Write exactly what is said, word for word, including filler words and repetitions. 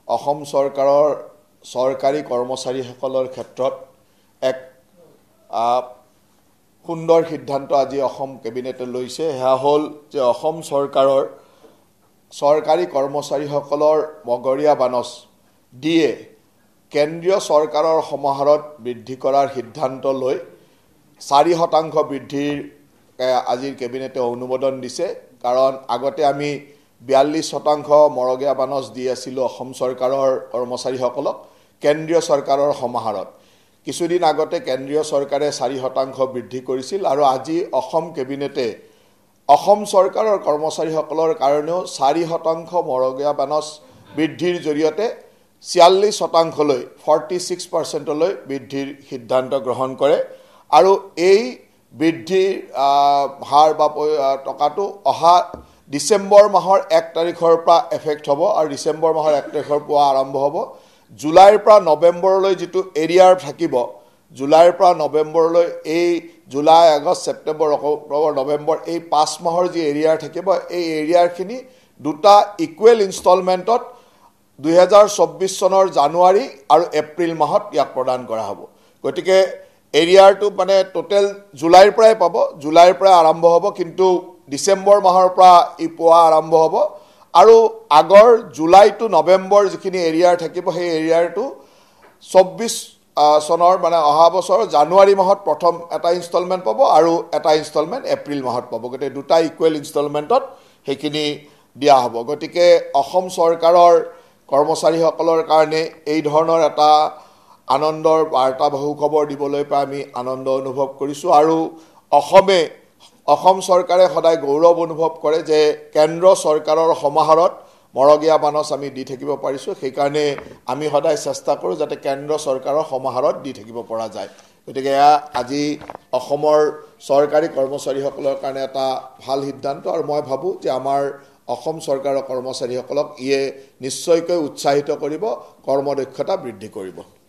অসম চৰকাৰৰ চৰকাৰী কৰ্মচাৰীসকলৰ ক্ষেত্ৰত এক সুন্দৰ সিদ্ধান্ত আজি অসম কেবিনেটে লৈছে। সেয়া হ'ল যে অসম চৰকাৰৰ চৰকাৰী কৰ্মচাৰীসকলৰ মগৰীয়া বানচ দিয়ে কেন্দ্ৰীয় চৰকাৰৰ সমাহাৰত বৃদ্ধি কৰাৰ সিদ্ধান্ত লৈ চাৰি শতাংশ বৃদ্ধিৰ আজিৰ কেবিনেটে অনুমোদন দিছে। কাৰণ আগতে আমি বিয়াল্লিছ শতাংশ মৰগীয়া বানচ দি আছিলোঁ অসম চৰকাৰৰ কৰ্মচাৰীসকলক কেন্দ্ৰীয় চৰকাৰৰ সমাহাৰত। কিছুদিন আগতে কেন্দ্ৰীয় চৰকাৰে চাৰি শতাংশ বৃদ্ধি কৰিছিল আৰু আজি অসম কেবিনেটে অসম চৰকাৰৰ কৰ্মচাৰীসকলৰ কাৰণেও চাৰি শতাংশ মৰগীয়া বানচ বৃদ্ধিৰ জৰিয়তে ছিয়াল্লিছ শতাংশলৈ ফৰ্টি ছিক্স পাৰ্চেণ্টলৈ বৃদ্ধিৰ সিদ্ধান্ত গ্ৰহণ কৰে। আৰু এই বৃদ্ধিৰ হাৰ বা টকাটো অহা ডিচেম্বৰ মাহৰ এক তাৰিখৰ পৰা এফেক্ট হ'ব আৰু ডিচেম্বৰ মাহৰ এক তাৰিখৰ পৰা আৰম্ভ হ'ব। জুলাইৰ পৰা নৱেম্বৰলৈ যিটো এৰিয়াৰ থাকিব, জুলাইৰ পৰা নৱেম্বৰলৈ এই July August September October November এই পাঁচ মাহৰ যি এৰিয়াৰ থাকিব, এই এৰিয়াৰখিনি দুটা ইকুৱেল ইনষ্টলমেণ্টত দুহেজাৰ চৌব্বিছ চনৰ জানুৱাৰী আৰু এপ্ৰিল মাহত ইয়াক প্ৰদান কৰা হ'ব। গতিকে এৰিয়াৰটো মানে টোটেল জুলাইৰ পৰাই পাব, জুলাইৰ পৰাই আৰম্ভ হ'ব, কিন্তু ডিচেম্বৰ মাহৰ পৰা ই পোৱা আৰম্ভ হ'ব। আৰু আগৰ জুলাই টু নৱেম্বৰ যিখিনি এৰিয়াৰ থাকিব, সেই এৰিয়াৰটো চৌব্বিছ চনৰ মানে অহা বছৰ জানুৱাৰী মাহত প্ৰথম এটা ইনষ্টলমেণ্ট পাব আৰু এটা ইনষ্টলমেণ্ট এপ্ৰিল মাহত পাব। গতিকে দুটা ইকুৱেল ইনষ্টলমেণ্টত সেইখিনি দিয়া হ'ব। গতিকে অসম চৰকাৰৰ কৰ্মচাৰীসকলৰ কাৰণে এই ধৰণৰ এটা আনন্দৰ বাৰ্তাবাহু খবৰ দিবলৈ পাই আমি আনন্দ অনুভৱ কৰিছোঁ। আৰু অসমে অসম চৰকাৰে সদায় গৌৰৱ অনুভৱ কৰে যে কেন্দ্ৰ চৰকাৰৰ সমাহাৰত মৰগীয়া বানচ আমি দি থাকিব পাৰিছোঁ। সেইকাৰণে আমি সদায় চেষ্টা কৰোঁ যাতে কেন্দ্ৰ চৰকাৰৰ সমাহাৰত দি থাকিব পৰা যায়। গতিকে এয়া আজি অসমৰ চৰকাৰী কৰ্মচাৰীসকলৰ কাৰণে এটা ভাল সিদ্ধান্ত আৰু মই ভাবোঁ যে আমাৰ অসম চৰকাৰৰ কৰ্মচাৰীসকলক ইয়ে নিশ্চয়কৈ উৎসাহিত কৰিব, কৰ্মদক্ষতা বৃদ্ধি কৰিব।